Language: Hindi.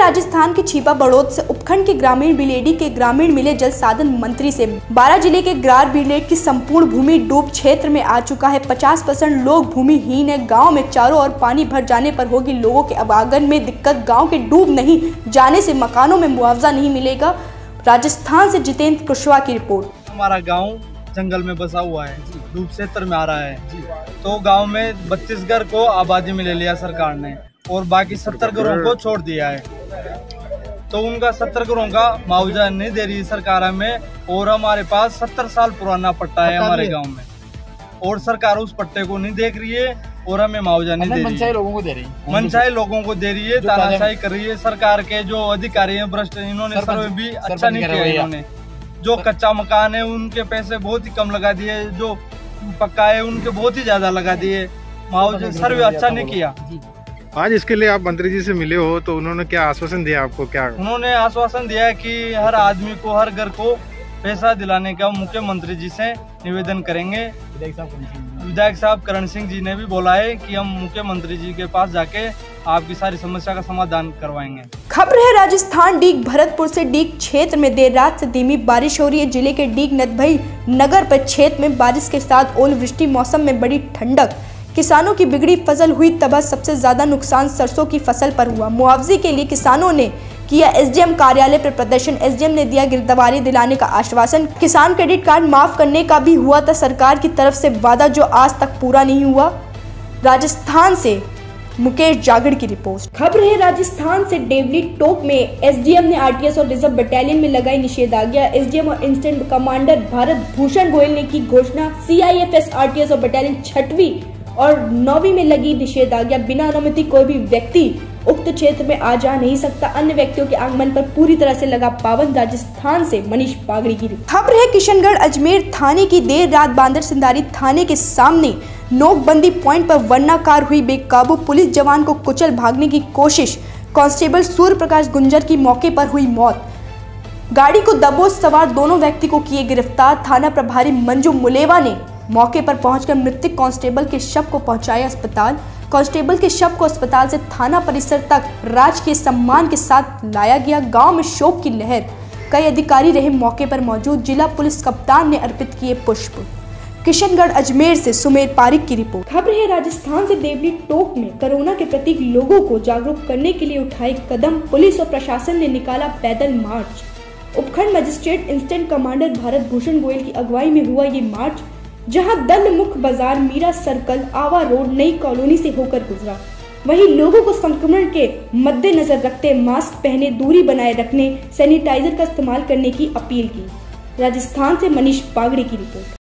राजस्थान के छिपा बड़ौद से उपखंड के ग्रामीण बिलेडी के ग्रामीण मिले जल साधन मंत्री से 12 जिले के ग्रार बिलेड की संपूर्ण भूमि डूब क्षेत्र में आ चुका है। 50% लोग भूमिहीन है। गांव में चारों ओर पानी भर जाने पर होगी लोगों के आवागमन में दिक्कत। गांव के डूब नहीं जाने से मकानों में मुआवजा नहीं मिलेगा। राजस्थान से जितेंद्र कुशवाहा की रिपोर्ट। हमारा गाँव जंगल में बसा हुआ है, डूब क्षेत्र में आ रहा है। तो गांव में 32 घर को आबादी में ले लिया सरकार ने और बाकी 70 घरों को छोड़ दिया है। तो उनका 70 घरों का मुआवजा नहीं दे रही है सरकार हमें। और हमारे पास 70 साल पुराना पट्टा है हमारे गांव में और सरकार उस पट्टे को नहीं देख रही है और हमें मुआवजा नहीं दे रही है। मनचाहे लोगों को दे रही है, तानाशाही कर रही है। सरकार के जो अधिकारी हैं भ्रष्ट, इन्होंने सर्वे भी अच्छा नहीं किया। इन्होंने जो कच्चा मकान है उनके पैसे बहुत ही कम लगा दिए, जो पक्का है उनके बहुत ही ज्यादा लगा दिए। मुआवजा सर्वे अच्छा नहीं किया। आज इसके लिए आप मंत्री जी से मिले हो तो उन्होंने क्या आश्वासन दिया आपको? क्या उन्होंने आश्वासन दिया है कि हर आदमी को, हर घर को पैसा दिलाने का मुख्यमंत्री जी से निवेदन करेंगे। विधायक साहब करण सिंह जी ने भी बोला है कि हम मुख्यमंत्री जी के पास जाके आपकी सारी समस्या का समाधान करवाएंगे। खबर है राजस्थान डीग भरतपुर से। डीग क्षेत्र में देर रात से धीमी बारिश हो रही है। जिले के डीग नदभई नगर परिक्षेत्र में बारिश के साथ ओलावृष्टि, मौसम में बड़ी ठंडक, किसानों की बिगड़ी फसल हुई तबाह। सबसे ज्यादा नुकसान सरसों की फसल पर हुआ। मुआवजे के लिए किसानों ने किया एसडीएम कार्यालय पर प्रदर्शन। एसडीएम ने दिया गिरदावरी दिलाने का आश्वासन। किसान क्रेडिट कार्ड माफ करने का भी हुआ था सरकार की तरफ से वादा, जो आज तक पूरा नहीं हुआ। राजस्थान से मुकेश जागड़ की रिपोर्ट। खबर है राजस्थान से डेवली टोक में एसडीएम ने आरटीएस और रिजर्व बटालियन में लगाई निषेधाज्ञा। एसडीएम और इंस्टेंट कमांडर भारत भूषण गोयल ने की घोषणा। सीआईएफएस, आरटीएस और बटालियन 6वीं और 9वीं में लगी निषेधाज्ञा। बिना अनुमति कोई भी व्यक्ति उक्त क्षेत्र में आ जा नहीं सकता। अन्य व्यक्तियों के आगमन पर पूरी तरह से लगा पाबंद। राजस्थान से मनीष पागड़ी की खबर है किशनगढ़ अजमेर थाने की। देर रात बांदर सिंधारी थाने के सामने नोकबंदी पॉइंट पर वर्णाकार हुई बेकाबू पुलिस जवान को कुचल भागने की कोशिश। कांस्टेबल सूर्य प्रकाश गुंजर की मौके पर हुई मौत। गाड़ी को दबोच सवार दोनों व्यक्ति को किए गिरफ्तार। थाना प्रभारी मंजू मुलेवा ने मौके पर पहुंचकर मृतक कांस्टेबल के शव को पहुंचाया अस्पताल। कांस्टेबल के शव को अस्पताल से थाना परिसर तक राजकीय सम्मान के साथ लाया गया। गांव में शोक की लहर। कई अधिकारी रहे मौके पर मौजूद। जिला पुलिस कप्तान ने अर्पित किए पुष्प। किशनगढ़ अजमेर से सुमेर पारिक की रिपोर्ट। खबर है राजस्थान से देवली टोक में कोरोना के प्रति लोगों को जागरूक करने के लिए उठाए कदम। पुलिस और प्रशासन ने निकाला पैदल मार्च। उपखंड magistrate instant commander Bharat Bhushan Goyal की अगुवाई में हुआ ये मार्च, जहां दल मुख्य बाजार, मीरा सर्कल, आवा रोड, नई कॉलोनी से होकर गुजरा। वहीं लोगों को संक्रमण के मद्देनजर रखते मास्क पहने, दूरी बनाए रखने, सैनिटाइजर का इस्तेमाल करने की अपील की। राजस्थान से मनीष पागड़ी की रिपोर्ट।